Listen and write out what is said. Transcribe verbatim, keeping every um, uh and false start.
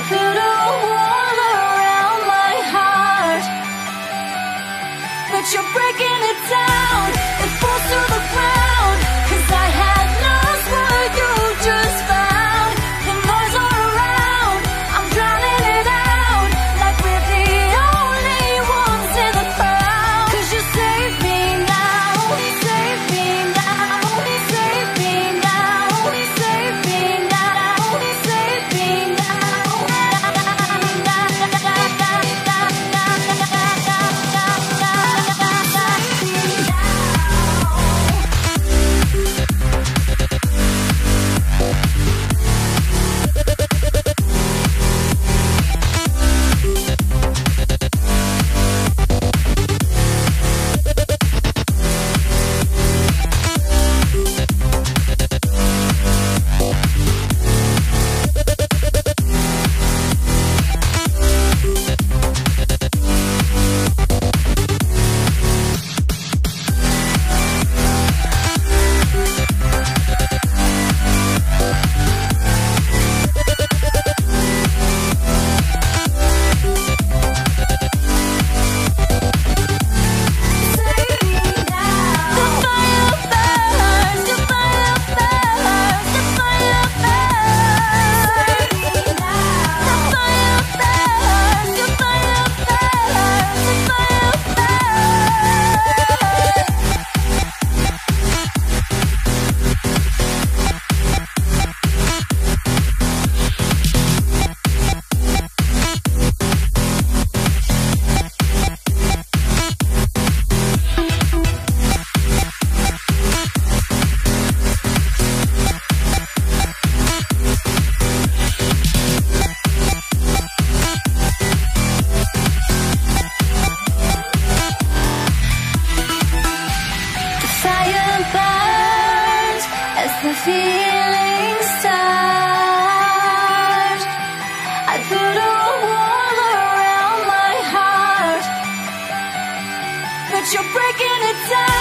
put a wall around my heart, but you're breaking it down. It falls to the ground, 'cause I had lost what you just found. The noise all around, I'm drowning it out, like we're the only ones in the crowd. 'Cause you save me now, save me now, save me now, save me now, save me now. The feeling start. I put a wall around my heart, but you're breaking it down.